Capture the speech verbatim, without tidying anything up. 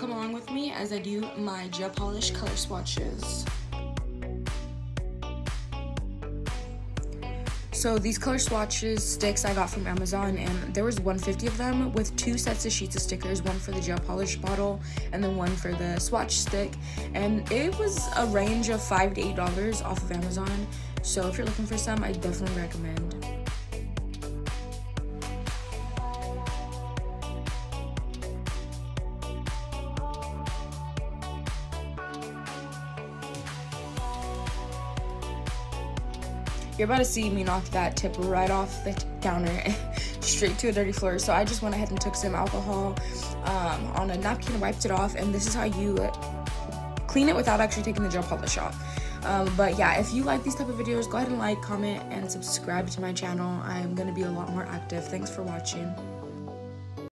come along with me as I do my gel polish color swatches. So these color swatches sticks I got from Amazon, and there was one hundred fifty of them with two sets of sheets of stickers, one for the gel polish bottle and then one for the swatch stick, and it was a range of five to eight dollars off of Amazon. So if you're looking for some, I definitely recommend. You're about to see me knock that tip right off the counter straight to a dirty floor. So I just went ahead and took some alcohol um, on a napkin, wiped it off, and this is how you clean it without actually taking the gel polish off. Um, but yeah, if you like these type of videos, go ahead and like, comment, and subscribe to my channel. I'm going to be a lot more active. Thanks for watching.